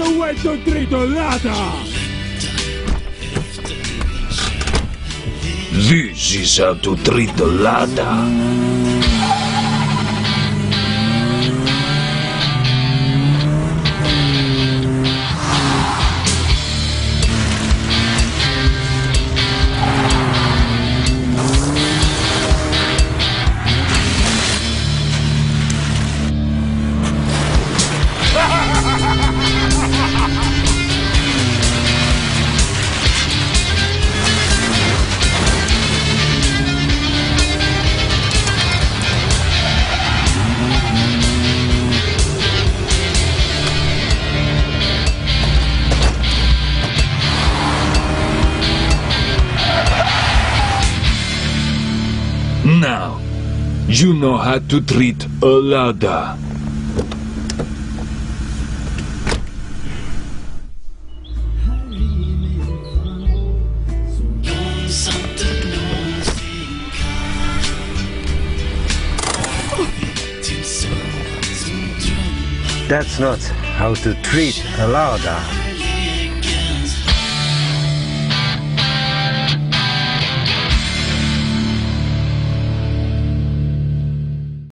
the way to treat a Lada! This is how to treat a Lada. Now, you know how to treat a Lada. That's not how to treat a Lada.